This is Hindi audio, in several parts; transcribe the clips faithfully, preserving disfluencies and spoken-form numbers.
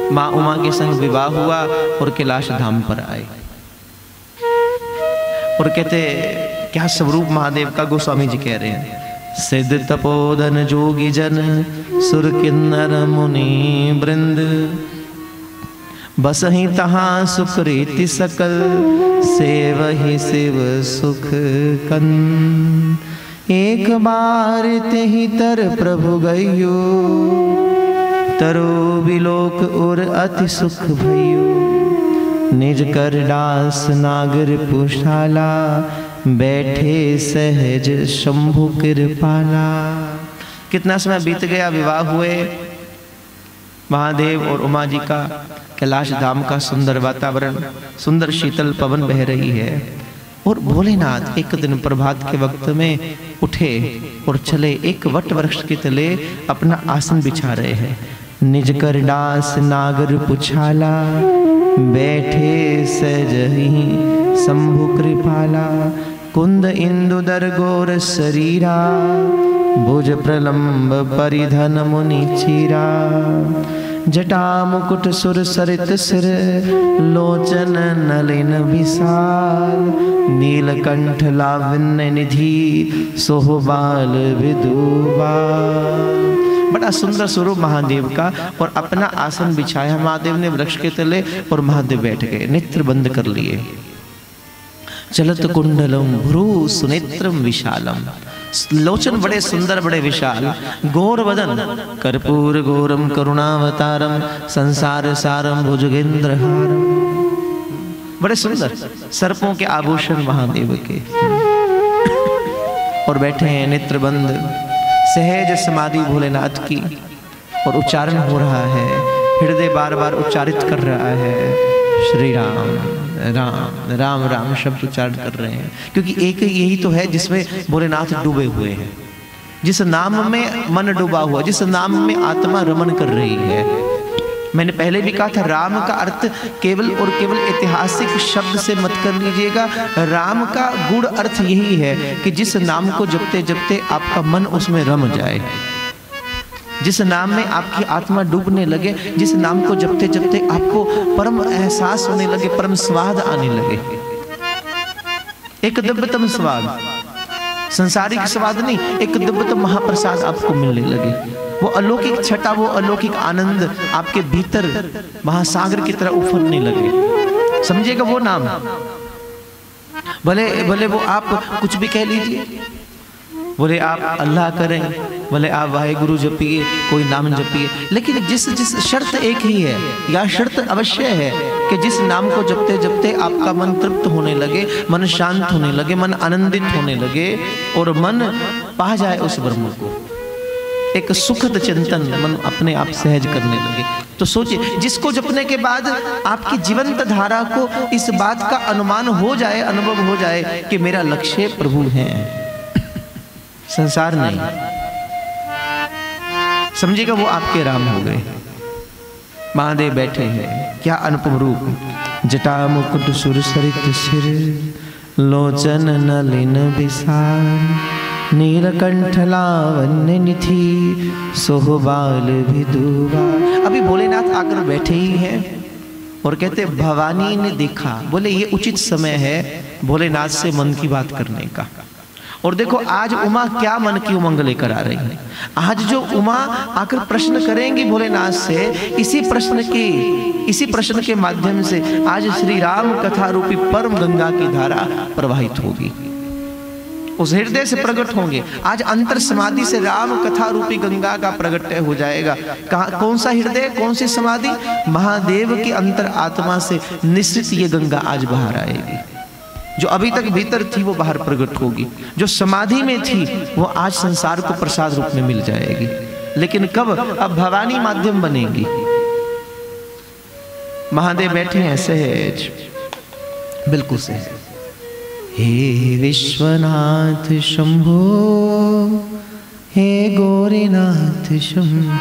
माँ उमा के संग विवाह हुआ और कैलाश धाम पर आए। और कहते क्या स्वरूप महादेव का, गोस्वामी जी कह रहे हैं, सिद्ध तपोधन जोगी जन सुर किन्नर मुनि वृंद, बसहि तहाँ सुख रीति सकल, सेवहि शिव सुख कन। एक बार तेहि तर प्रभु गयो, तरो बिलोक और अति सुख भयो। निज कर दास नागर पुशाला, बैठे सहज शंभु कृपाला। कितना समय बीत गया, विवाह हुए महादेव और उमा जी का। कैलाश धाम का सुंदर वातावरण, सुंदर शीतल पवन बह रही है। और भोलेनाथ एक दिन प्रभात के वक्त में उठे और चले एक वट वृक्ष के तले अपना आसन बिछा रहे हैं। निज कर दास नागर पुछाला, बैठे सहजहि शंभु कृपाला। कुंद इंदु दर गोर शरीरा, भुज प्रलंब परिधन मुनि चीरा। जटा मुकुट सुर सरित सिर, लोचन नलिन विशाल। नीलकंठ लावण्य निधि, सोहबाल विदुबाल। बड़ा सुंदर स्वरूप महादेव का। और अपना आसन बिछाया महादेव ने वृक्ष के तले और महादेव बैठ गए, नेत्र बंद कर लिए। चलत कुंडलम भ्रू सुनेत्रम विशालम, लोचन बड़े सुंदर बड़े विशाल। गौर वदन कर्पूर गौरम करुणावतारम, संसार सारम भुजगेंद्रहारम। बड़े सुंदर सर्पों के आभूषण महादेव के। और बैठे हैं नेत्र बंद, सहज समाधि भोलेनाथ की। और उच्चारण हो रहा है, हृदय बार बार उच्चारित कर रहा है, श्री राम राम राम राम शब्द उच्चारण कर रहे हैं। क्योंकि एक यही तो है जिसमें भोलेनाथ डूबे हुए हैं, जिस नाम में मन डूबा हुआ, जिस नाम में आत्मा रमन कर रही है। मैंने पहले भी कहा था, राम का अर्थ केवल और केवल ऐतिहासिक शब्द से मत कर लीजिएगा। राम का गूढ़ अर्थ यही है कि जिस नाम को जपते जपते आपका मन उसमें रम जाए, जिस नाम में आपकी आत्मा डूबने लगे, जिस नाम को जपते जपते आपको परम एहसास होने लगे, परम स्वाद आने लगे। एक दिव्यतम स्वाद, संसारिक स्वाद नहीं, एक दिव्यतम महाप्रसाद आपको मिलने लगे। वो अलौकिक छटा, वो अलौकिक आनंद आपके भीतर महासागर की तरह उफरने लगे। समझिएगा वो नाम, भले भले वो आप कुछ भी कह लीजिए, बोले आप अल्लाह करें, बोले आप वाहेगुरु जपिए, कोई नाम जपिए, लेकिन जिस जिस शर्त एक ही है, या शर्त अवश्य है कि जिस नाम को जपते जपते आपका मन तृप्त होने लगे, मन शांत होने लगे, मन आनंदित होने लगे और मन पा जाए उस ब्रह्म को, एक सुखद चिंतन मन अपने आप सहज करने लगे। तो सोचिए, जिसको जपने के बाद आपकी जीवंत धारा को इस बात का अनुमान हो जाए, अनुभव हो जाए कि मेरा लक्ष्य प्रभु है, संसार नहीं। समझिएगा वो आपके राम हो गए। महादेव बैठे हैं, क्या अनुपम रूप। जटा मुकुट सुर सरित सिर, लोचन नलिन विशाल। नीलकंठ लावण्य निधि, सोहबाल विदुबा। अभी भोलेनाथ आकर बैठे ही हैं और कहते भवानी ने देखा। बोले ये उचित समय है भोलेनाथ से मन की बात करने का। और देखो आज उमा क्या मन की उमंग लेकर आ रही है। आज जो उमा आकर प्रश्न करेंगी भोलेनाथ से, इसी प्रश्न की इसी प्रश्न के माध्यम से आज श्री राम कथा रूपी परम गंगा की धारा प्रवाहित होगी, उस हृदय से प्रकट होंगे। आज अंतर समाधि से राम कथा रूपी गंगा का प्रगट्य हो जाएगा। कहाँ, कौन सा हृदय, कौन सी समाधि? महादेव की अंतर आत्मा से निश्चित ये गंगा आज बाहर आएगी। जो अभी तक भीतर थी वो बाहर प्रकट होगी, जो समाधि में थी वो आज संसार को प्रसाद रूप में मिल जाएगी। लेकिन कब? अब भवानी माध्यम बनेगी। महादेव बैठे हैं सहज, बिल्कुल सहज। हे विश्वनाथ शंभो, हे गौरीनाथ शंभो,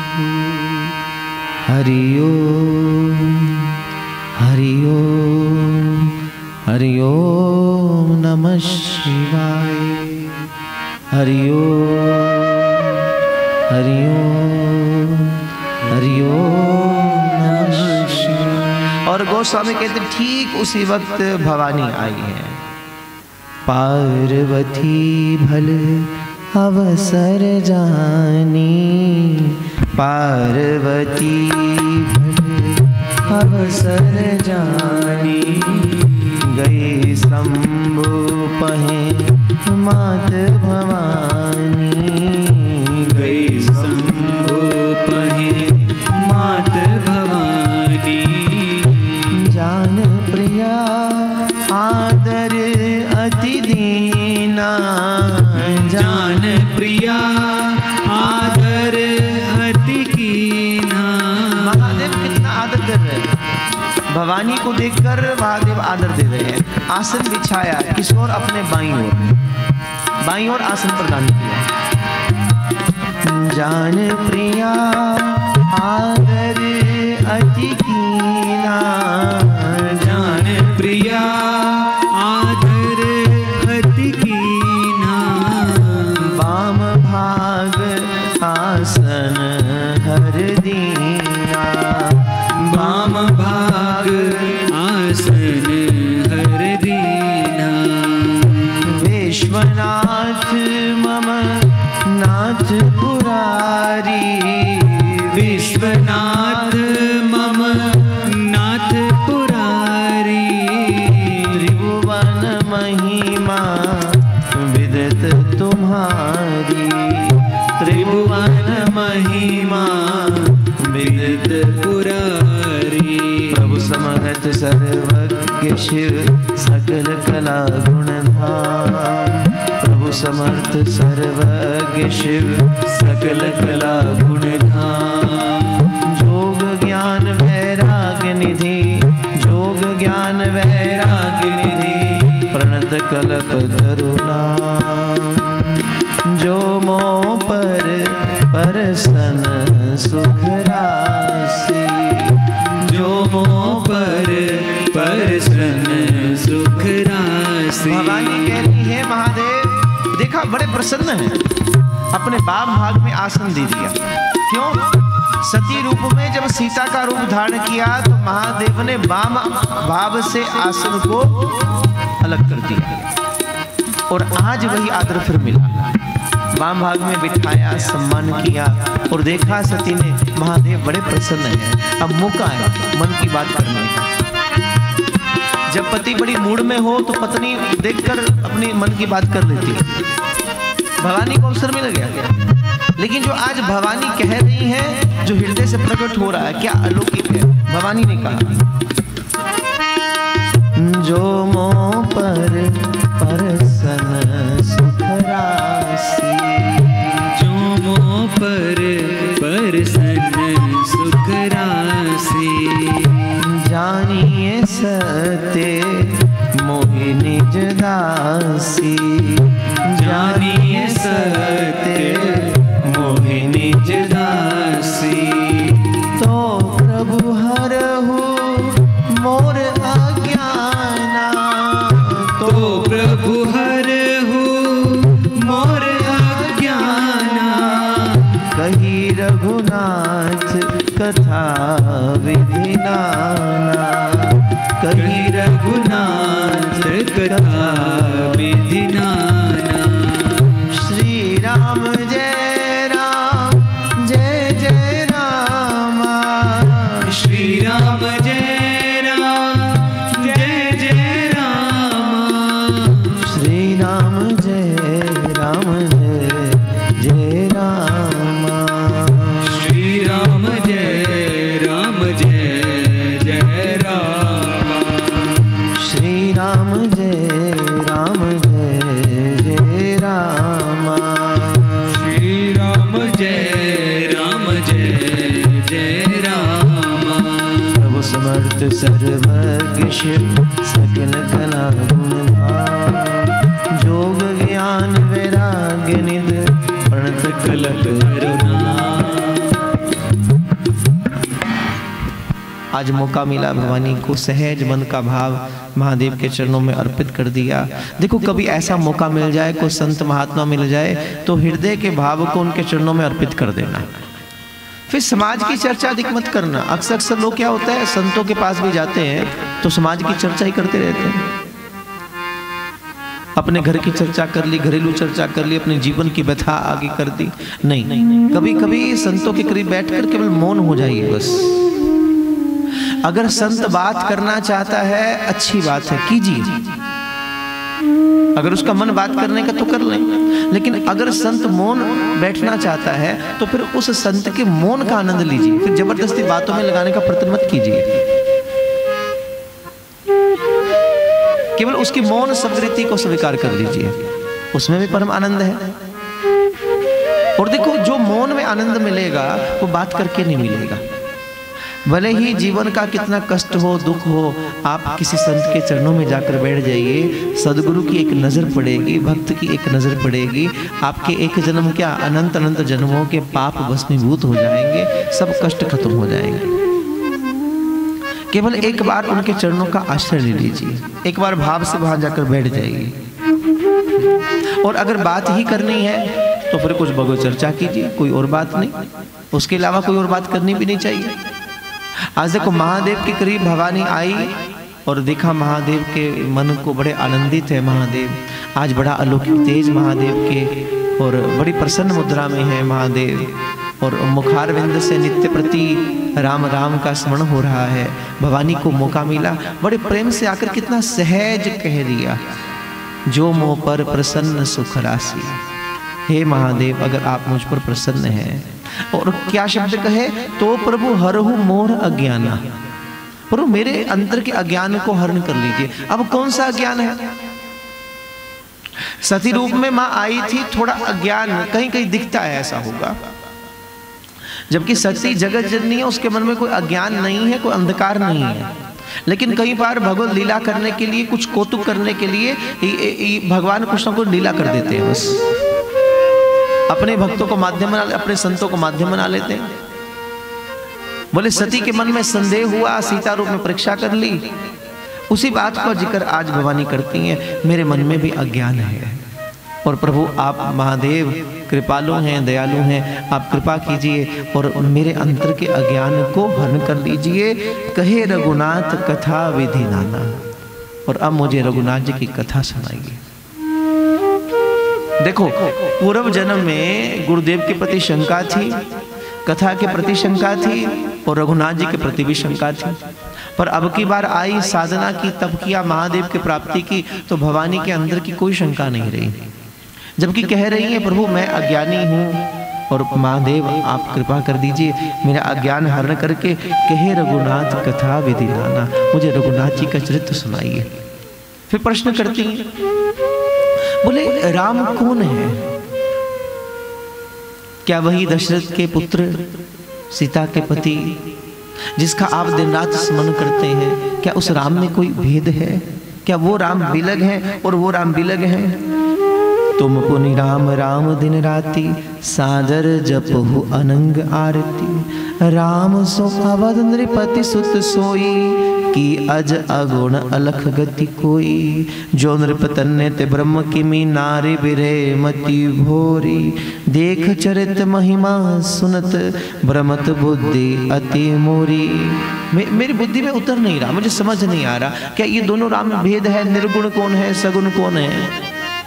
हरि ओम हरि ओम हरि ओम नमः शिवाय, हरि ओम हरि ओम हरि ओम नमः और गोस्वामी कहते ठीक उसी वक्त भवानी आई है। पार्वती भल अवसर जानी, पार्वती भल अवसर जानी, गई शंभु पहे मात भवानी, गई शंभु पहे मात भवानी, जान प्रिया आदर अति दीना, जान प्रिया आदर अति कीना। महादेव कितना आदर कर रहे हैं, भवानी को देखकर महादेव आदर दे रहे हैं। आसन बिछाया, किशोर अपने बाईं ओर, बाईं ओर आसन प्रदान किया। जान प्रिया आदर अति कीना, जान प्रिया आदर अति कीना, वाम भाग आसन हर दीना, वाम भाग आसन हर दीना। विश्वनाथ मम नाथ पुरारी, विश्वनाथ मम नाथ पुरारी, त्रिभुवन महिमा विदित तुम्हारी, त्रिभुवन महिमा विदित पुरारी। प्रभु समहत सर्वज्ञ शिव सकल कला गुणधाम, प्रभु समर्थ सर्वज्ञ शिव सकल कला गुणधाम। जोग ज्ञान वैराग्य निधि, जोग ज्ञान वैराग्य निधि, प्रणत कल्प तरुणाम। जो मो पर परसन सुख राशि, जो मो पर परसन सुख राशि। भवानी कहती है महादेव देखा बड़े प्रसन्न है, अपने बाम भाग में आसन दे दिया। क्यों? सती रूप में जब सीता का रूप धारण किया तो महादेव ने वाम भाव से आसन को अलग कर दिया और आज वही आदर फिर मिला। वाम भाग में बिठाया, सम्मान किया और देखा सती ने महादेव बड़े प्रसन्न हैं। अब मौका है मन की बात करने का। जब पति बड़ी मूड में हो तो पत्नी देखकर अपनी मन की बात कर लेती है। भवानी को अवसर मिल गया, लेकिन जो आज भवानी कह रही है, जो हृदय से प्रकट हो रहा है, क्या अलौकिक है। भवानी ने कहा जो मोह पर परसन सुख राशि, जो मोह पर परसन सुख राशि। जानिए सत्य मोहि निज दासी, जानिए सत्य मोहि निज दासी। तो प्रभु हरहु मोर अज्ञाना, तो प्रभु हरहु मोर अज्ञाना। कही रघुनाथ कथा विधि नाना, कही रघुनाथ कथा विधि नाना। श्री राम जय राम जय जय राम, श्री राम जय राम जय जय राम। श्री राम जय राम जय जय राम, श्री राम जय राम जय जय राम। श्री राम जय राम जय जय राम, श्री राम जय राम जय जय राम। प्रभु समर्थ सर्वज्ञ शिव सकल कला गुणधाम, जोग ज्ञान वैराग्य निधि प्रणत कल्प तरुणाम। आज मौका मिला भवानी को सहज मन का भाव महादेव के चरणों में अर्पित कर दिया। देखो कभी ऐसा मौका मिल जाए, कोई संत महात्मा मिल जाए तो हृदय के भाव को उनके चरणों में अर्पित कर देना। फिर समाज की चर्चा अधिक मत करना। अक्सर अक्सर लोग क्या होता है, संतों के पास भी जाते हैं तो समाज की चर्चा ही करते रहते हैं। अपने घर की चर्चा कर ली, घरेलू चर्चा कर ली, अपने जीवन की व्यथा आगे कर दी। नहीं, कभी कभी संतों के करीब बैठकर केवल मौन हो जाइए बस। अगर संत बात करना चाहता है अच्छी बात है, कीजिए। अगर उसका मन बात करने का तो कर लें, लेकिन अगर संत मौन बैठना चाहता है तो फिर उस संत के मौन का आनंद लीजिए। फिर जबरदस्ती बातों में लगाने का प्रयत्न मत कीजिए। केवल उसकी मौन समृद्धि को स्वीकार कर लीजिए, उसमें भी परम आनंद है। और देखो, जो मौन में आनंद मिलेगा वो बात करके नहीं मिलेगा। भले ही जीवन का कितना कष्ट हो, दुख हो, आप किसी संत के चरणों में जाकर बैठ जाइए, सदगुरु की एक नजर पड़ेगी, भक्त की एक नजर पड़ेगी, आपके एक जन्म क्या अनंत अनंत जन्मों के पाप भस्मीभूत हो जाएंगे, सब कष्ट खत्म हो जाएंगे। केवल एक बार उनके चरणों का आश्रय ले लीजिए, एक बार भाव से वहां जाकर बैठ जाइए। और अगर बात ही करनी है तो फिर कुछ भगवत चर्चा कीजिए, कोई और बात नहीं। उसके अलावा कोई और बात करनी भी नहीं चाहिए। आज देखो, महादेव के करीब भवानी आई और देखा महादेव के मन को बड़े आनंदित है महादेव, आज बड़ा अलौकिक तेज महादेव के, और बड़ी प्रसन्न मुद्रा में है महादेव, और मुखारविंद से नित्य प्रति राम राम का स्मरण हो रहा है। भवानी को मौका मिला, बड़े प्रेम से आकर कितना सहज कह दिया, जो मोह पर प्रसन्न सुख राशि। हे महादेव, अगर आप मुझ पर प्रसन्न हैं, और क्या शब्द कहे, तो प्रभु हरहु मोर अज्ञाना, प्रभु मेरे अंतर के अज्ञान को हरण कर लीजिए। अब कौन सा अज्ञान है? सती रूप में मां आई थी, थोड़ा अज्ञान कहीं कहीं दिखता है, ऐसा होगा। जबकि सती जगत जननी है, उसके मन में कोई अज्ञान नहीं है, कोई अंधकार नहीं है। लेकिन कई बार भगवत लीला करने के लिए, कुछ कौतुक करने के लिए भगवान कुछ ना कुछ लीला कर देते हैं, बस अपने भक्तों को माध्यम बना, अपने संतों को माध्यम बना लेते हैं। बोले सती के मन में संदेह हुआ, सीता रूप में परीक्षा कर ली, उसी बात का जिक्र आज भवानी करती हैं, मेरे मन में भी अज्ञान है, और प्रभु आप महादेव कृपालु हैं, दयालु हैं, आप कृपा कीजिए और मेरे अंतर के अज्ञान को हरण कर लीजिए। कहे रघुनाथ कथा विधि नाना, और अब मुझे रघुनाथ जी की कथा सुनाइए। देखो, पूर्व जन्म में गुरुदेव के प्रति शंका थी, कथा के प्रति शंका थी, और रघुनाथ जी के प्रति भी शंका थी, पर अब की बार आई, साधना की, तप किया, महादेव की प्राप्ति की, तो भवानी के अंदर की कोई शंका नहीं रही। जबकि कह रही है, प्रभु मैं अज्ञानी हूँ और महादेव आप कृपा कर दीजिए, मेरा अज्ञान हरण करके कहे रघुनाथ कथा विधि नाना, मुझे रघुनाथ जी का चरित्र सुनाइए। फिर प्रश्न करती हैं, बोले राम कौन है? क्या वही दशरथ के पुत्र, सीता के पति, जिसका आप दिन रात स्मरण करते हैं? क्या उस राम में कोई भेद है? क्या वो राम बिलग हैं और वो राम बिलग हैं? तुम पुनि राम राम दिन राति, सादर जपहु अनंग आरती। राम सो अवध नृपति सुत सोई, की अज अगुण अलख गति कोई। जो नृपतन्य ते ब्रह्म किमी, नारी बिरे मति भोरी। देख चरित महिमा सुनत, भ्रमत बुद्धि अति मोरी। मे, मेरी बुद्धि में उतर नहीं रहा, मुझे समझ नहीं आ रहा, क्या ये दोनों राम में भेद है? निर्गुण कौन है, सगुण कौन है?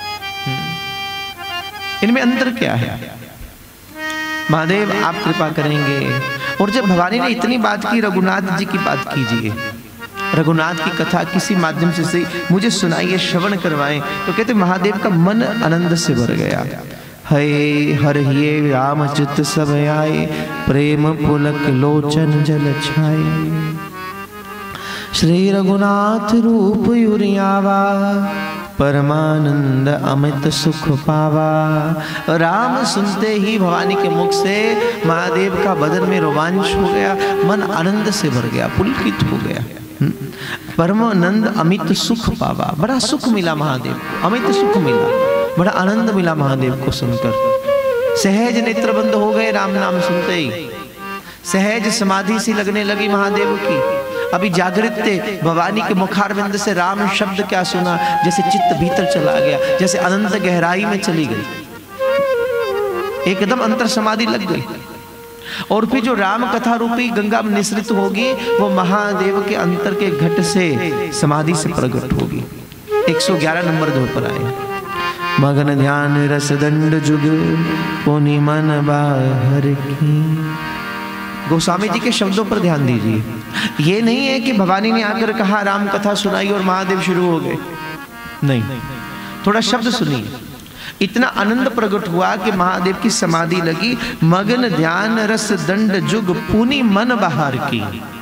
इनमें अंतर क्या है? महादेव आप कृपा करेंगे। और जब भवानी ने इतनी बात की, रघुनाथ जी की बात कीजिए, रघुनाथ की कथा किसी माध्यम से सही मुझे सुनाइए, श्रवण करवाएं। तो कहते महादेव का मन आनंद से भर गया। हे हर ये राम चित सब आए, प्रेम पुलक लोचन जल छाए। श्री रघुनाथ रूप युरियावा, परमानंद अमित सुख पावा। राम सुनते ही भवानी के मुख से महादेव का बदन में रोमांच हो गया, मन आनंद से भर गया, पुलकित हो गया। परमानंद अमित सुख पावा, बड़ा सुख मिला महादेव को, अमित सुख मिला, बड़ा आनंद मिला महादेव को सुनकर। सहज नेत्र बंद हो गए राम नाम सुनते ही, सहज समाधि सी लगने लगी महादेव की। अभी जागृत थे, भवानी के मुखारविंद से राम शब्द क्या सुना, जैसे चित्त भीतर चला गया, जैसे अनंत गहराई में चली गई, एकदम अंतर समाधि लग गई। और फिर जो राम कथा रूपी गंगा निसृत होगी वो महादेव के अंतर के घट से समाधि से प्रकट होगी। एक सौ ग्यारह नंबर दो पर आए। मगन ध्यान रस दंड जुग पुनि मन बाहर की। गोस्वामी जी के शब्दों पर ध्यान दीजिए। ये नहीं है कि भवानी ने आकर कहा राम कथा सुनाई और महादेव शुरू हो गए, नहीं, थोड़ा शब्द सुनिए। इतना आनंद प्रकट हुआ कि महादेव की समाधि लगी। मगन ध्यान रस दंड जुग पुनि मन बाहर की।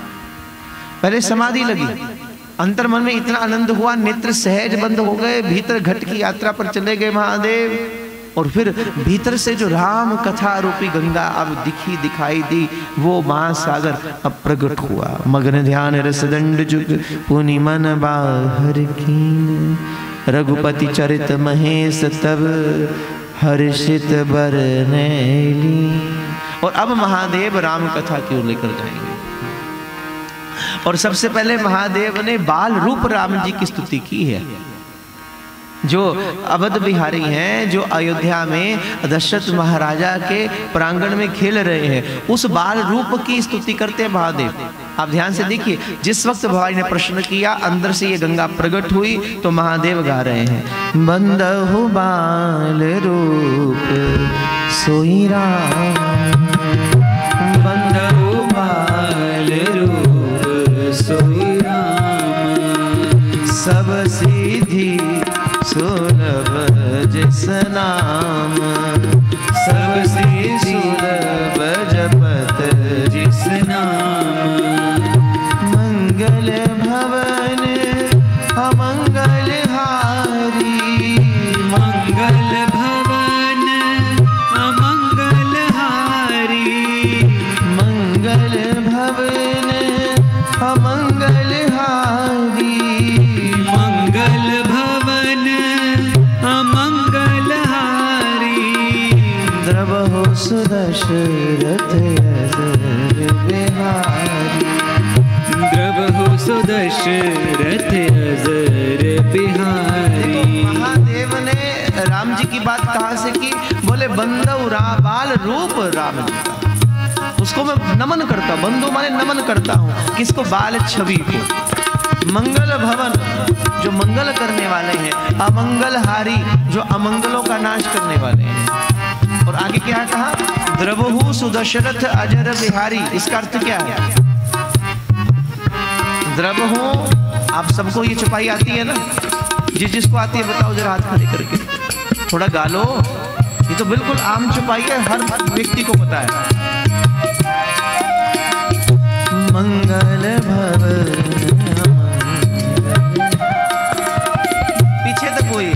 पहले समाधि लगी, अंतर मन में इतना आनंद हुआ, नेत्र सहज बंद हो गए, भीतर घट की यात्रा पर चले गए महादेव। और फिर भीतर से जो राम कथा रूपी गंगा अब दिखी दिखाई दी, वो महासागर अब प्रकट हुआ। मगन ध्यान रस दंड जुग पुनि मन बाहर की। रघुपति चरित महेश तब हर्षित बरनैली। और अब महादेव राम कथा की ओर लेकर जाएंगे। और सबसे पहले महादेव ने बाल रूप राम जी की स्तुति की है। जो अवध बिहारी हैं, जो अयोध्या में दशरथ महाराजा के प्रांगण में खेल रहे हैं, उस बाल रूप की स्तुति करते हैं महादेव। आप ध्यान से देखिए, जिस वक्त भवानी ने प्रश्न किया, अंदर से ये गंगा प्रकट हुई तो महादेव गा रहे हैं। बंदहु बाल रूप सोई राम, बंदहु बाल रूप सोई राम। सब सीधी सुलभ जिस नाम, सब सीधी सुलभ जपत जिस नाम। मंगल भवन अमंगल हारी, मंगल भवन अमंगल हारी। मंगल भवन अमंगल हारी। मंगल भवन अमंगल हारी। द्रवहु सुदशरथ अजर बिहारी। द्रवहु सुदशरथ अजर बिहारी। महादेव ने राम जी की बात कहां से की? बोले बंदौ राम, बाल रूप राम जी का, उसको मैं नमन करता हूं। बंधु माने नमन करता हूं। किसको? बाल छवि को। मंगल भवन, जो मंगल करने वाले हैं। अमंगल हारी, जो अमंगलों का नाश करने वाले हैं। और आगे क्या कहा? द्रवहु सुदशरथ अजर बिहारी। इसका अर्थ क्या है? द्रवहु, आप सबको ये छुपाई आती है ना? जिस जिसको आती है बताओ जरा हाथ खड़े करके, थोड़ा गालो। ये तो बिल्कुल आम छुपाई है, हर व्यक्ति को पता है। मंगल भवन, पीछे तक कोई।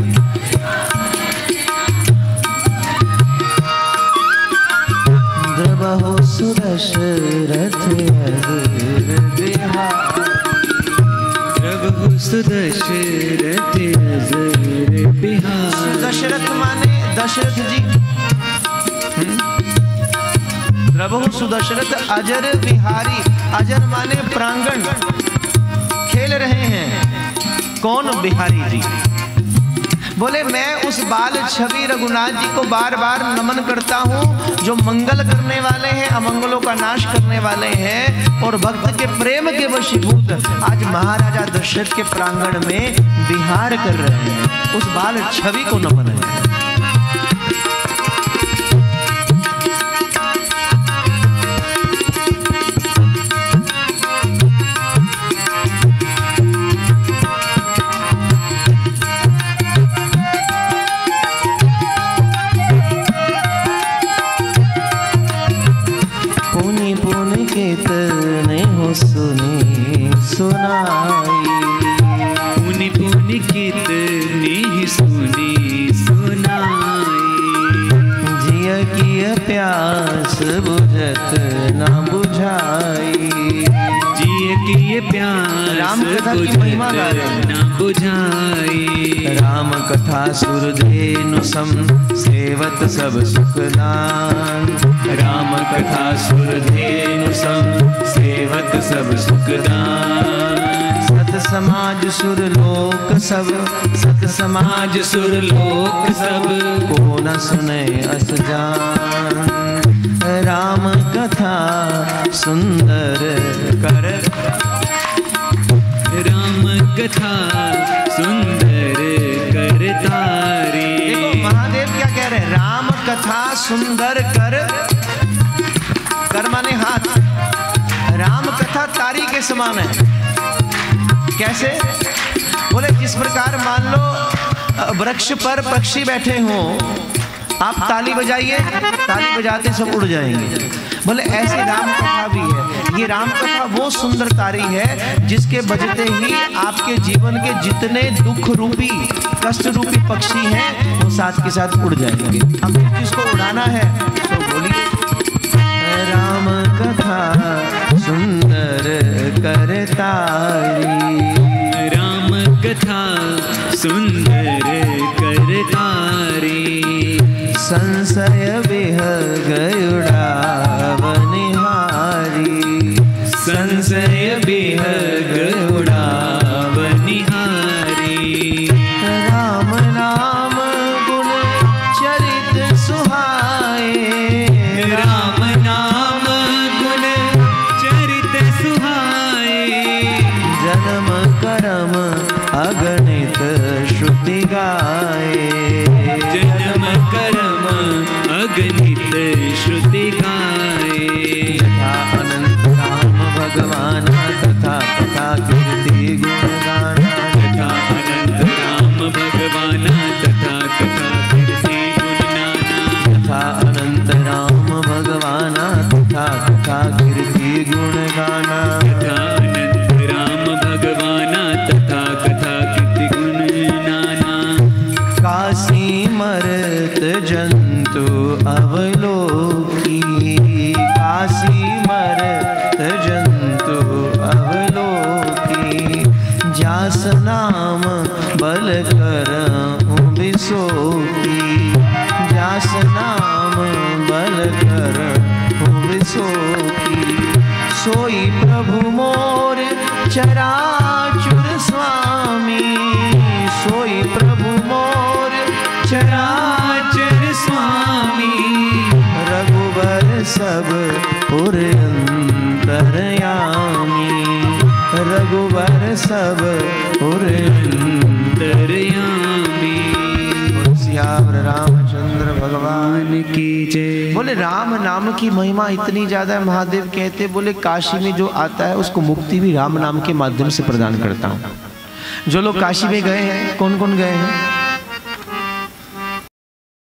द्रवहु सुदशरथ अजर बिहारी। द्रवहु सुदशरथ अजर बिहारी। दशरथ माने दशरथ जी। द्रवहु सुदशरथ अजर बिहारी। अजर माने प्रांगण, खेल रहे हैं। कौन? बिहारी जी। बोले मैं उस बाल छवि रघुनाथ जी को बार बार नमन करता हूँ, जो मंगल करने वाले हैं, अमंगलों का नाश करने वाले हैं और भक्त के प्रेम के वशीभूत आज महाराजा दशरथ के प्रांगण में विहार कर रहे हैं। उस बाल छवि को नमन है। सुनी सुनाई। पुनि पुनि कितनी सुनी सुनाई। जिया की प्यास बुझत न बुझाई। जिया की प्यास राम कथा की महिमा गा रहे न बुझाई। राम कथा सुरधेनु सम सेवत सब सुखदान। राम कथा सुरधेनु सम सेवत सब सुखदान। सत समाज सुरलोक सब, सत समाज सुरलोक सब, को न सुने अस जान। राम कथा सुंदर कर, राम कथा सुंदर करतारी। देखो महादेव क्या कह रहे हैं, राम कथा सुंदर कर, कर माने हाथ, राम कथा तारी के समान है। कैसे? बोले जिस प्रकार मान लो वृक्ष पर पक्षी बैठे हों, आप ताली बजाइए, ताली बजाते सब उड़ जाएंगे। बोले ऐसे राम कथा भी है। ये राम कथा वो सुंदर तारी है जिसके बजते ही आपके जीवन के जितने दुख रूपी कष्ट रूपी पक्षी हैं वो साथ के साथ उड़ जाएंगे। अब जिसको उड़ाना है तो बोलिए, राम कथा सुंदर करतारी, राम कथा सुंदर करतारी। संशय बिह गयुड़ा बनिहारी, संशय बिह गरुड़ा बनिहारी। राम नाम गुण चरित सुहाए, राम नाम गुण चरित सुहाए। जन्म कर्म अगणित श्रुति गाए, जन्म कर्म अगणित श्रुति गाए। यथा अनंत राम भगवान तथा कथा कीर्ति गुण गाना, तथा अनंत राम भगवान तथा कथा कीर्ति गुण नाना। तथा अनंत राम भगवान तथा कथा कीर्ति गुण गाना, तथा अनंत राम भगवान तथा कथा कीर्ति गुण नाना। काशी मरत जंतु अवलोकी, काशी मरत जंतु अवलोकी। जास नाम बल करऊं बिसोकी, जास नाम बल करऊं बिसोकी। सोई प्रभु मोर चराचुर स्वामी, सोई प्रभु मोर चराचर स्वामी। रघुबर सब पुर अंतरयामी, रघुबर सब पुर अंतरयामी। सियावर रामचंद्र भगवान की जय। बोले राम नाम की महिमा इतनी ज्यादा है, महादेव कहते बोले काशी में जो आता है उसको मुक्ति भी राम नाम के माध्यम से प्रदान करता हूँ। जो लोग काशी में गए हैं, कौन कौन गए हैं?